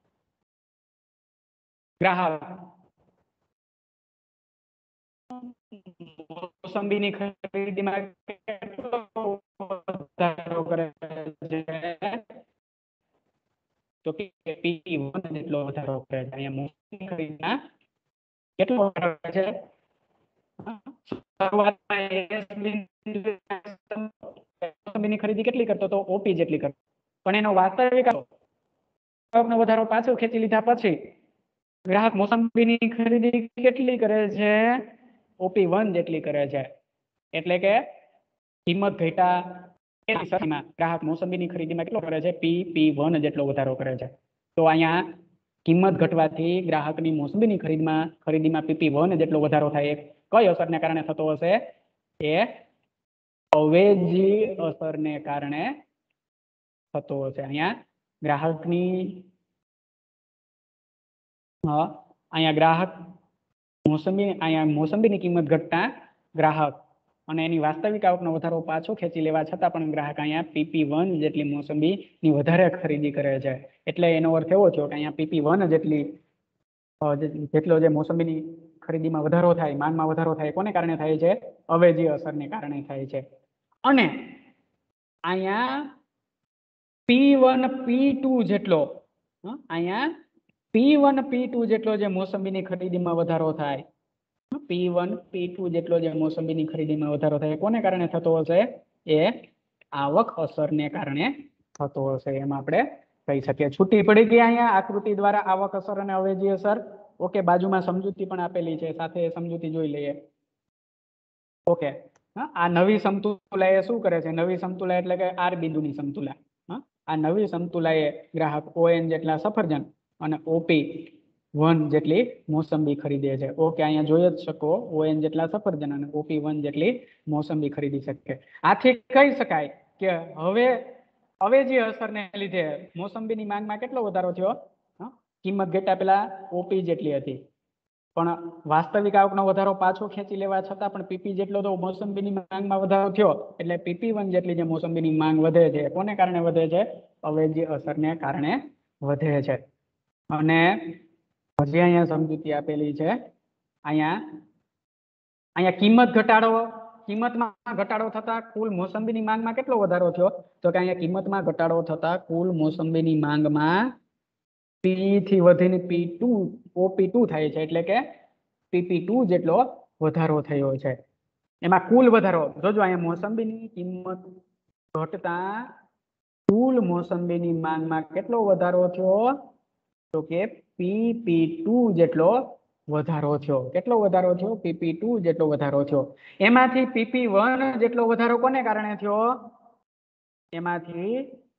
ગ્રાહક મોસંબીની ખરીદીમાં કેટલો વધારો કરે છે? તો કે P1 જેટલો વધારો કરે છે. અહીંયા મોસંબીની ખરીદીમાં કેટલો વધારો કરે છે? મોસંબીની ખરીદી કેટલી કરતો તો? OP જેટલી કરતો. પણ એનો વાસ્તવિક આવકનો વધારો પાછો ખેંચી લીધા પછી ગ્રાહક મોસંબીની ખરીદી કેટલી કરે છે? OP1 જેટલી કરે છે. એટલે કે કિંમત ઘટ્યા ગ્રાહક મોસંબીની ખરીદીમાં કેટલો કરે છે? PP1 જેટલો વધારો કરે છે. તો અહીંયા કિંમત ઘટવાથી ગ્રાહકની મોસંબીની ખરીદીમાં PP1 જેટલો વધારો થાય. કઈ અસરને કારણે થતો હશે? એ અવેજી અસરને કારણે થતો હશે. અહીંયા ગ્રાહકની અહીંયા ગ્રાહક મોસંબીની કિંમત ઘટતા ગ્રાહક અને એની વાસ્તવિક આવકનો વધારો પાછો ખેંચી લેવા છતાં પણ ગ્રાહક અહીંયા PP1 જેટલી મોસંબીની વધારે ખરીદી કરે છે. એટલે એનો અર્થ એવો થયો કે અહીંયા PP1 જેટલો જે મોસંબીની ખરીદીમાં વધારો થાય, માંગમાં વધારો થાય, કોને કારણે થાય છે? અવેજી અસરને કારણે થાય છે. અને અહીંયા P1 P2 જેટલો અહીંયા P1 P2 જેટલો જે મોસંબીની ખરીદીમાં વધારો થાય, P1 P2 જેટલો જે મોસંબીની ખરીદીમાં વધારો થાય, કોને કારણે થતો હશે? એ આવક અસરને કારણે થતો હશે. એમ આપણે કહી શકીએ. છૂટી પડી ગઈ અહીંયા આકૃતિ દ્વારા આવક અસર અને અવેજી અસર. ઓકે, બાજુમાં સમજૂતી પણ આપેલી છે, સાથે સમજૂતી જોઈ લઈએ. ઓકે, આ નવી સમતુલા એ શું કરે છે? નવી સમતુલા એટલે કે R બિંદુની સમતુલા. આ નવી સમતુલાએ ગ્રાહક ON જેટલા સફરજન અને OP1 જેટલી મોસંબી ખરીદે છે. ઓકે, અહીંયા જોઈ જ શકો ON જેટલા સફરજન અને OP1 જેટલી મોસંબી ખરીદી શકે. આથી કહી શકાય કે હવે અવેજી અસરને લીધે મોસંબીની માંગમાં કેટલો વધારો થયો? કિંમત ઘટ્યા પેલા OP જેટલી હતી, પણ વાસ્તવિક આવકનો વધારો પાછો ખેંચી લેવા છતાં પણ PP જેટલો તો મોસંબીની માંગમાં વધારો થયો. એટલે PP1 જેટલી જે મોસંબીની માંગ વધે છે, કોને કારણે વધે છે? અવેજી અસરને કારણે વધે છે. અને હજી અહીંયા સમજૂતી આપેલી છે. અહીંયા કિંમતમાં ઘટાડો થતા કુલ મોસંબીની માંગમાં કેટલો વધારો થયો? તો કે અહીંયા કિંમતમાં ઘટાડો થતા કુલ મોસંબીની માંગમાં P થી વધીને P2 OP2 થાય છે. એટલે કે PP2 જેટલો વધારો થયો છે. એમાં કુલ વધારો જોજો, અહીંયા મોસંબીની કિંમત ઘટતા કુલ મોસંબીની માંગમાં કેટલો વધારો થયો? તો કે PP2 જેટલો વધારો થયો. કેટલો વધારો થયો? PP2 જેટલો વધારો થયો. એમાંથી PP1 જેટલો વધારો કોને કારણે થયો? એમાંથી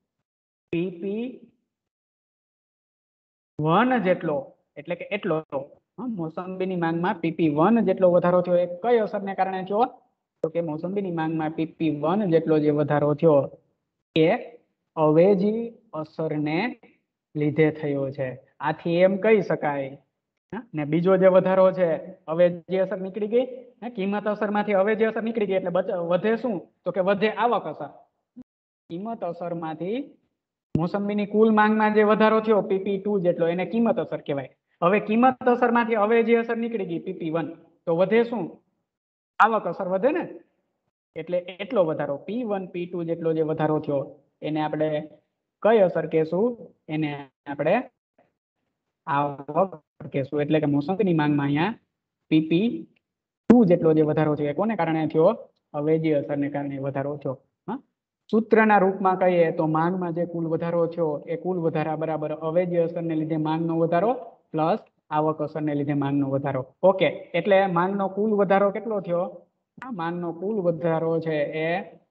PP1 જેટલો એટલે કે એટલો મોસંબીની માંગમાં PP1 જેટલો વધારો થયો. એ કઈ અસરને કારણે થયો? તો કે મોસંબીની માંગમાં PP1 જેટલો જે વધારો થયો એ અવેજી અસરને લીધે થયો છે. આથી એમ કહી શકાય ને બીજો જે વધારો છે અવેજી અસર નીકળી ગઈ, કિંમત અસરમાંથી અવેજી અસર નીકળી ગઈ એટલે વધે શું? તો કે વધે આવક અસર. કિંમત અસરમાંથી મોસંબીની કુલ માંગમાં જે વધારો થયો PP2 જેટલો એને કિંમત અસર કહેવાય. હવે કિંમત અસરમાંથી અવેજી અસર નીકળી ગઈ PP1 તો વધે શું? આવક અસર વધે ને. એટલે એટલો વધારો P1 P2 જેટલો જે વધારો થયો એને આપણે કઈ અસર કહેશું? એને આપણે આવક કહેશું. એટલે કે મોસંબીની માંગમાં અહીંયા PP2 જેટલો જે વધારો થયો એ કોને કારણે થયો? અવેજી અસરને કારણે વધારો થયો. સૂત્રના રૂપમાં કહીએ તો માંગમાં જે કુલ વધારો થયો એ કુલ વધારા બરાબર અવેજી અસરને લીધે માંગનો વધારો પ્લસ આવક અસરને લીધે માંગનો વધારો. ઓકે, એટલે માંગનો કુલ વધારો કેટલો થયો? માંગનો કુલ વધારો છે એ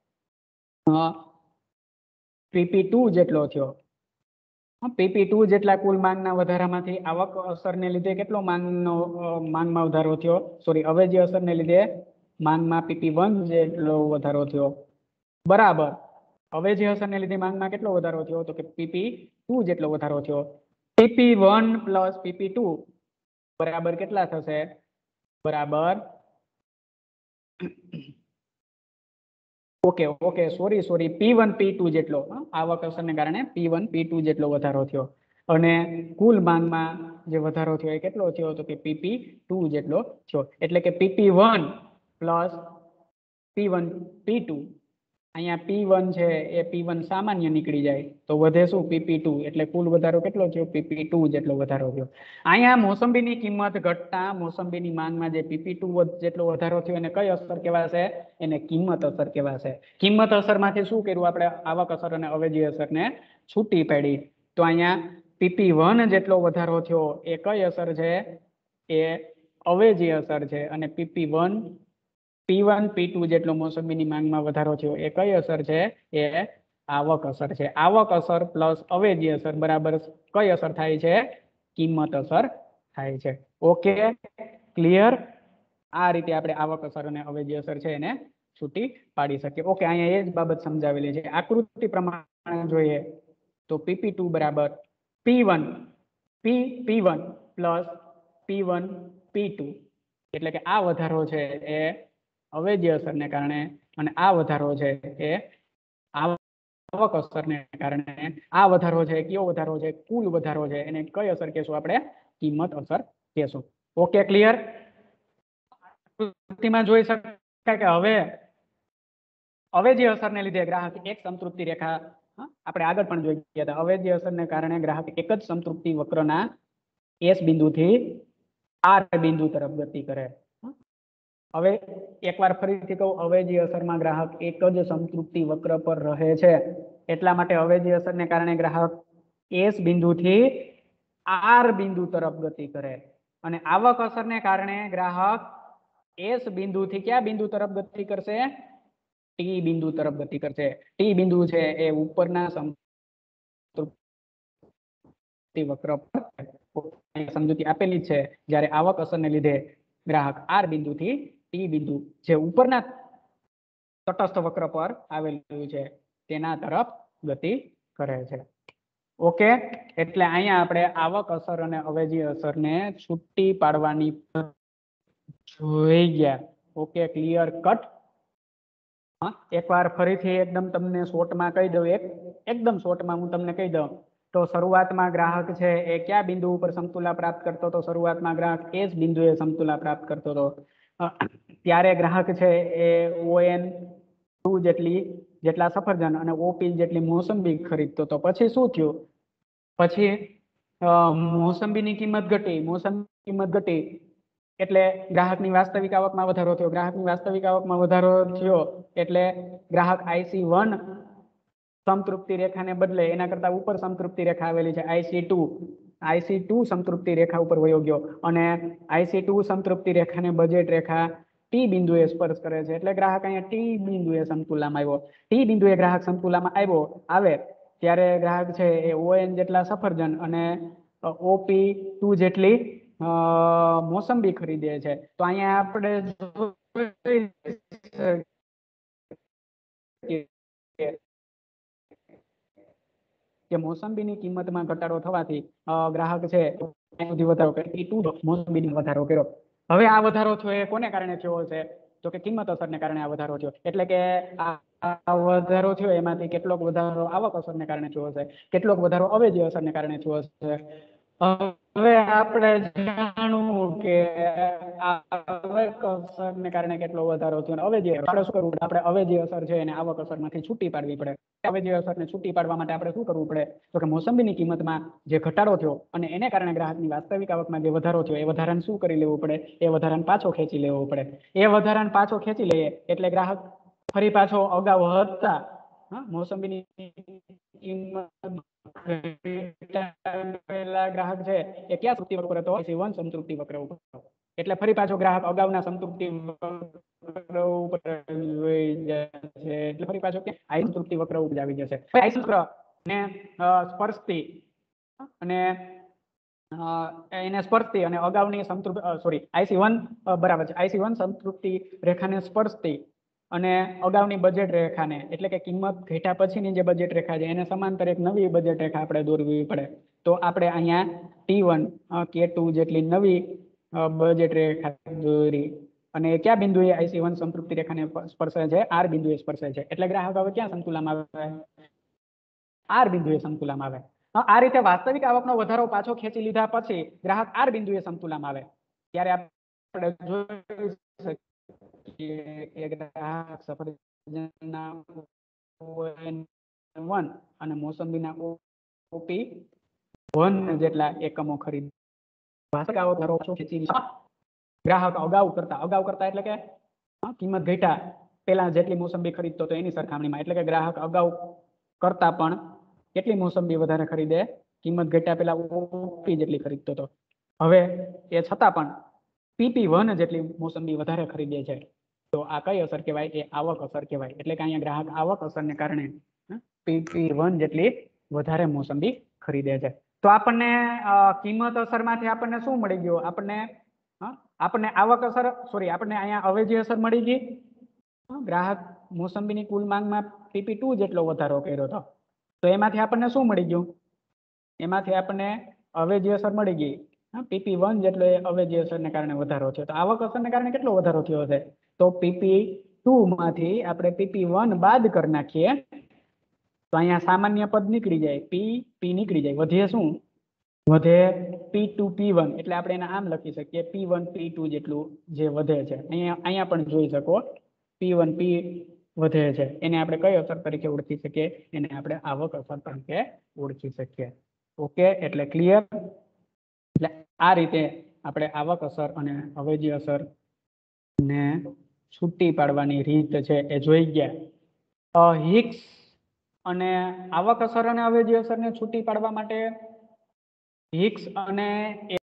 PP2 જેટલો થયો. PP2 જેટલા કુલ માંગના વધારામાંથી આવક અસરને લીધે કેટલો માંગમાં વધારો થયો? સોરી, અવેજી અસરને લીધે માંગમાં PP1 જેટલો વધારો થયો બરાબર અવેજી અસરને લીધે માંગમાં કેટલો વધારો થયો? તો કે PP2 જેટલો વધારો થયો. PP1 પ્લસ PP2 બરાબર કેટલા થશે? બરાબર ઓકે સોરી P1 P2 જેટલો આવક અસરને કારણે P1 P2 જેટલો વધારો થયો. અને કુલ માંગમાં જે વધારો થયો એ કેટલો થયો? તો કે PP2 જેટલો થયો. એટલે કે PP1 પ્લસ P1 P2. અહીંયા P1 છે એ P1 સામાન્ય નીકળી જાય તો વધે શું? PP2. એટલે કુલ વધારો કેટલો થયો? PP2 જેટલો વધારો થયો. અહીંયા મોસંબીની કિંમત ઘટતા મોસંબીની માંગમાં જે PP2 જેટલો વધારો થયો એને કઈ અસર કહેવાશે? એને કિંમત અસર કહેવાશે. કિંમત અસરમાંથી શું કર્યું આપણે? આવક અસર અને અવેજી અસરને છૂટી પાડી. તો અહીંયા PP1 જેટલો વધારો થયો એ કઈ અસર છે? એ અવેજી અસર છે. અને P1 P2 જેટલો મોસંબીની માંગમાં વધારો થયો એ કઈ અસર છે? એ આવક અસર છે. આવક અસર પ્લસ અવેજી અસર બરાબર કઈ અસર થાય છે? કિંમત અસર થાય છે. Okay, clear? આ રીતે આપણે આવક અસર અને અવેજી અસર છે એને છૂટી પાડી શકીએ. ઓકે, અહીંયા એ જ બાબત સમજાવેલી છે. આકૃતિ પ્રમાણે જોઈએ તો PP2 બરાબર P1 પ્લસ P1 P2. એટલે કે આ વધારો છે એ અવેજી અસરને કારણે અને આ વધારો છે એ આવક અસરને કારણે. આ વધારો છે કયો વધારો છે? કુલ વધારો છે. એને કઈ અસર કહેશું આપણે? કિંમત અસર કહેશું. Okay, clear? આકૃતિમાં જોઈ શકાય કે હવે અવેજી અસરને લીધે ગ્રાહક એક સંતૃપ્તિ રેખા આપણે આગળ પણ જોઈ ગયા હતા. અવેજી અસરને કારણે ગ્રાહક એક જ સંતૃપ્તિ વક્રના S બિંદુથી R બિંદુ તરફ ગતિ કરે. હવે એકવાર ફરીથી કહું, અવેજી અસરમાં ગ્રાહક એક જ સંતૃપ્તિ વક્ર પર રહે છે. એટલા માટે અવેજી અસરને કારણે ગ્રાહક S બિંદુથી R બિંદુ તરફ ગતિ કરે. અને આવક અસરને કારણે ગ્રાહક S બિંદુથી કયા બિંદુ તરફ ગતિ કરશે? T બિંદુ તરફ ગતિ કરશે. T બિંદુ છે એ ઉપરના સંતૃપ્તિ વક્ર પર સમજૂતી આપેલી છે. જ્યારે આવક અસરને લીધે ગ્રાહક R બિંદુથી T બિંદુ જે ઉપરના તટસ્થ વક્ર પર આવેલું છે તેના તરફ ગતિ કરે છે. ઓકે, એટલે અહીંયા આપણે આવક અસર અને અવેજી અસરને છૂટી પાડવાની જોઈ ગયા. Okay, clear cut? એકવાર ફરીથી એકદમ તમને શોર્ટમાં કહી દઉં. એકદમ શોર્ટમાં હું તમને કહી દઉં તો શરૂઆતમાં ગ્રાહક છે એ કયા બિંદુ ઉપર સમતુલા પ્રાપ્ત કરતો હતો? શરૂઆતમાં ગ્રાહક S બિંદુએ સમતુલા પ્રાપ્ત કરતો હતો. ત્યારે ગ્રાહક છે એ ON2 જેટલા સફરજન અને OP જેટલી મોસંબી ખરીદતો હતો. પછી શું થયું? પછી મોસંબીની કિંમત ઘટી એટલે ગ્રાહકની વાસ્તવિક આવકમાં વધારો થયો. ગ્રાહકની વાસ્તવિક આવકમાં વધારો થયો એટલે ગ્રાહક IC1 સમતૃપ્તિ રેખાને બદલે એના કરતા ઉપર સમતૃપ્તિ રેખા આવેલી છે IC2 IC2 સંતૃપ્તિ રેખા ઉપર વયો ગયો અને IC2 સંતૃપ્તિ રેખાને બજેટ રેખા ટી બિંદુએ સ્પર્શ કરે છે એટલે ગ્રાહક અહીંયા ટી બિંદુએ સમતુલામાં આવ્યો. ટી બિંદુએ ગ્રાહક સમતુલામાં આવે ત્યારે ગ્રાહક છે એ ON જેટલા સફરજન અને OP2 જેટલી મોસંબી ખરીદે છે. તો અહીંયા આપણે કે મોસંબીની કિંમતમાં ઘટાડો થવાથી ગ્રાહક છે વધારો કર્યો, મોસંબીની વધારો કર્યો. હવે આ વધારો થયો એ કોને કારણે થયો છે? તો કે કિંમત અસરને કારણે આ વધારો થયો. એટલે કે આ વધારો થયો એમાંથી કેટલોક વધારો આવક અસરને કારણે થયો છે, કેટલોક વધારો અવેજી અસરને કારણે થયો છે. હવે આપણે જાણવું કે આવક અસરને કારણે કેટલો વધારો થયો, અવેજી આપણે શું કરવું પડે? આપણે અવેજી અસર છે એને આવક અસરમાંથી છૂટી પાડવી પડે. અવેજી અસરને છૂટી પાડવા માટે આપણે શું કરવું પડે? તો કે મોસંબીની કિંમતમાં જે ઘટાડો થયો અને એને કારણે ગ્રાહકની વાસ્તવિક આવકમાં જે વધારો થયો એ વધારાને શું કરી લેવું પડે? એ વધારાને પાછો ખેંચી લેવો પડે. એ વધારાને પાછો ખેંચી લઈએ એટલે ગ્રાહક ફરી પાછો અગાઉ હતા મોસંબીની કિંમત પહેલા ગ્રાહક છે એ ક્યાં સંતૃપ્તિ વક્ર હતો? IC1 સંતૃપ્તિ વક્ર ઉપર. એટલે ફરી પાછો ગ્રાહક અગાઉના સંતૃપ્તિ વક્ર ઉપર જોઈ જશે. એટલે ફરી પાછો ક્યાં સંતૃપ્તિ વક્ર ઉપર આવી જશે. IC વક્ર ને સ્પર્શતી અને એને સ્પર્શતી અને અગાઉની સંતૃપ્તિ IC1 બરાબર છે. IC1 સંતૃપ્તિ રેખાને સ્પર્શતી અને અગાઉની બજેટ રેખાને એટલે કે કિંમત ઘટ્યા પછીની જે બજેટ રેખા છે એને સમાંતર એક નવી બજેટ રેખા આપણે દોરવી પડે. તો આપણે અહીંયા T1 K2 જેટલી નવી બજેટ રેખા દોરી અને ક્યાં બિંદુએ IC1 સંતૃપ્તિ રેખાને સ્પર્શે છે? R બિંદુએ સ્પર્શે છે. એટલે ગ્રાહક હવે ક્યાં સંતુલામાં આવે? R બિંદુએ સંતુલામાં આવે. આ રીતે વાસ્તવિક આવકનો વધારો પાછો ખેંચી લીધા પછી ગ્રાહક R બિંદુએ સંતુલામાં આવે ત્યારે આપણે જોઈ શકીએ કે ગ્રાહક સફરજનના ON1 અને મોસંબીના OP1 જેટલા એકમો ખરીદે. વાસ્તવિક આવક વધારો પાછો ખેંચી ગ્રાહક અગાઉ કરતા એટલે કે કિંમત ઘટ્યા પેલા જેટલી મોસંબી ખરીદતો હતો એની સરખામણીમાં, એટલે કે ગ્રાહક અગાઉ કરતા પણ કેટલી મોસંબી વધારે ખરીદે? કિંમત ઘટ્યા પેલા OP જેટલી ખરીદતો હતો. હવે એ છતાં પણ PP1 જેટલી મોસંબી વધારે ખરીદે છે. તો આ કઈ અસર કહેવાય? એ આવક અસર કહેવાય. એટલે કે અહીંયા ગ્રાહક આવક અસરને કારણે PP1 જેટલી વધારે મોસંબી ખરીદે છે. તો આપણને કિંમત અસરમાંથી આપણને શું મળી ગયું? આપણને આવક અસર આપણને અહીંયા અવેજી અસર મળી ગઈ. ગ્રાહક મોસંબીની કુલ માંગમાં PP2 જેટલો વધારો કર્યો હતો. તો એમાંથી આપણને શું મળી ગયું? એમાંથી આપણને અવેજી અસર મળી ગઈ. PP1 જેટલો અવેજી અસરને કારણે વધારો થયો. તો આવક અસરને કારણે કેટલો વધારો થયો છે? તો PP2 માંથી આપણે PP1 બાદ કરી નાખીએ તો અહીંયા સામાન્ય પદ નીકળી જાય, P નીકળી જાય. વધે શું? વધે P2 P1. એટલે આપણે એને આમ લખી શકીએ P1 P2 જેટલું જે વધે છે. અહીંયા પણ જોઈ શકો P1 P વધે છે. એને આપણે કઈ અસર તરીકે ઓળખી શકીએ? એને આપણે આવક અસર તરીકે ઓળખી શકીએ. ઓકે, એટલે ક્લિયર? એટલે આ રીતે આપણે આવક અસર અને અવેજી અસર ને છૂટી પાડવાની રીત છે એ જોઈ ગયા. હિક્સ અને આવક અસર અને અવેજી અસરને છૂટી પાડવા માટે હિક્સ અને